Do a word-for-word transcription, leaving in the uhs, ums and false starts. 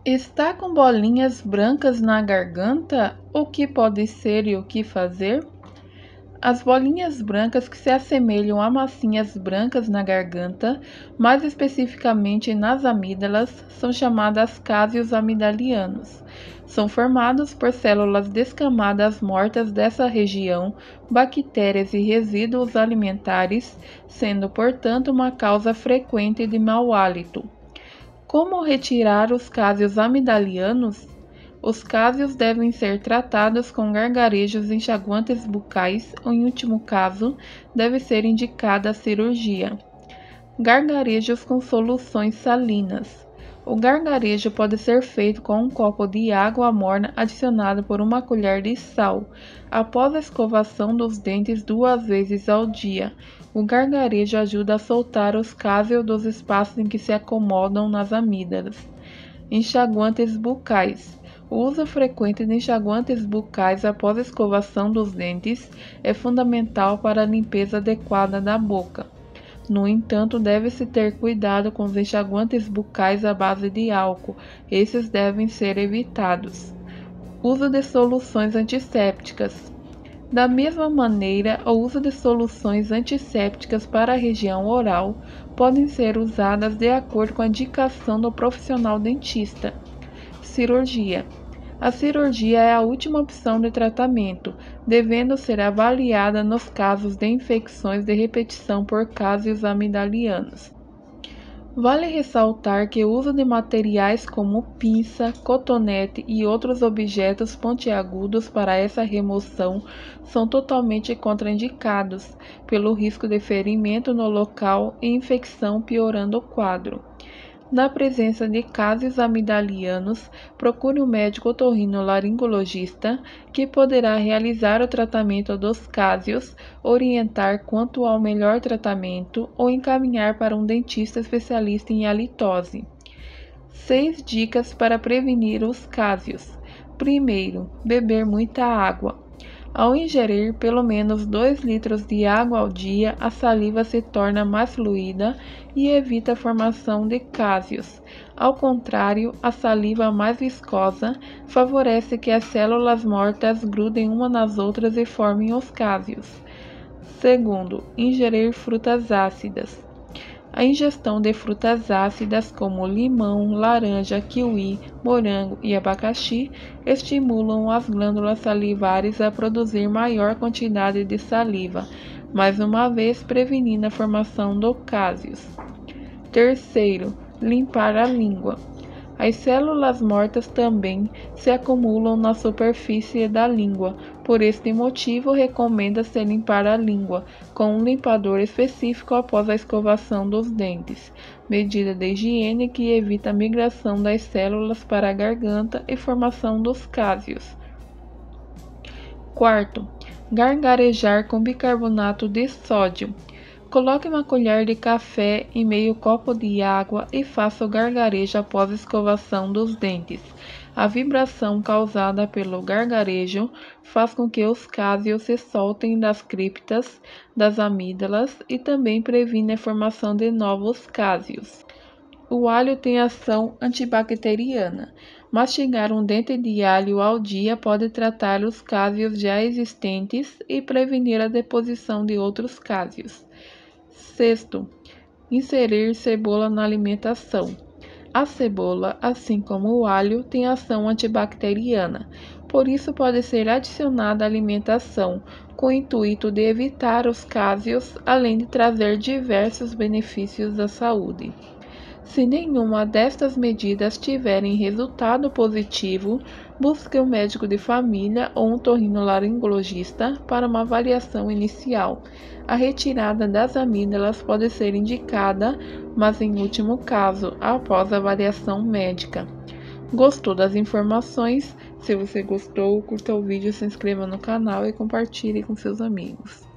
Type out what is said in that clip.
Está com bolinhas brancas na garganta? O que pode ser e o que fazer? As bolinhas brancas que se assemelham a massinhas brancas na garganta, mais especificamente nas amígdalas, são chamadas cásios amigdalianos. São formados por células descamadas mortas dessa região, bactérias e resíduos alimentares, sendo, portanto, uma causa frequente de mau hálito. Como retirar os cásios amigdalianos? Os cásios devem ser tratados com gargarejos enxaguantes bucais ou, em último caso, deve ser indicada a cirurgia. Gargarejos com soluções salinas. O gargarejo pode ser feito com um copo de água morna adicionado por uma colher de sal, após a escovação dos dentes duas vezes ao dia. O gargarejo ajuda a soltar os cásios dos espaços em que se acomodam nas amígdalas. Enxaguantes bucais. O uso frequente de enxaguantes bucais após a escovação dos dentes é fundamental para a limpeza adequada da boca. No entanto, deve-se ter cuidado com os enxaguantes bucais à base de álcool, esses devem ser evitados. Uso de soluções antissépticas. Da mesma maneira, o uso de soluções antissépticas para a região oral podem ser usadas de acordo com a indicação do profissional dentista. Cirurgia. A cirurgia é a última opção de tratamento, devendo ser avaliada nos casos de infecções de repetição por cásios amigdalianos. Vale ressaltar que o uso de materiais como pinça, cotonete e outros objetos pontiagudos para essa remoção são totalmente contraindicados, pelo risco de ferimento no local e infecção piorando o quadro. Na presença de cásios amigdalianos, procure um médico otorrinolaringologista que poderá realizar o tratamento dos cásios, orientar quanto ao melhor tratamento ou encaminhar para um dentista especialista em halitose. Seis dicas para prevenir os cásios. Primeiro, beber muita água. Ao ingerir pelo menos dois litros de água ao dia, a saliva se torna mais fluida e evita a formação de cásios. Ao contrário, a saliva mais viscosa favorece que as células mortas grudem umas nas outras e formem os cásios. Segundo, ingerir frutas ácidas. A ingestão de frutas ácidas como limão, laranja, kiwi, morango e abacaxi estimulam as glândulas salivares a produzir maior quantidade de saliva, mais uma vez prevenindo a formação de cásios. Terceiro, limpar a língua. As células mortas também se acumulam na superfície da língua, por este motivo recomenda-se limpar a língua com um limpador específico após a escovação dos dentes, medida de higiene que evita a migração das células para a garganta e formação dos cásios. Quarto, gargarejar com bicarbonato de sódio. Coloque uma colher de café em meio copo de água e faça o gargarejo após a escovação dos dentes. A vibração causada pelo gargarejo faz com que os cásios se soltem das criptas das amígdalas e também previne a formação de novos cásios. O alho tem ação antibacteriana. Mastigar um dente de alho ao dia pode tratar os cásios já existentes e prevenir a deposição de outros cásios. Sexto, inserir cebola na alimentação. A cebola, assim como o alho, tem ação antibacteriana, por isso pode ser adicionada à alimentação, com o intuito de evitar os cásios, além de trazer diversos benefícios à saúde. Se nenhuma destas medidas tiverem resultado positivo, busque um médico de família ou um otorrinolaringologista para uma avaliação inicial. A retirada das amígdalas pode ser indicada, mas em último caso, após avaliação médica. Gostou das informações? Se você gostou, curta o vídeo, se inscreva no canal e compartilhe com seus amigos.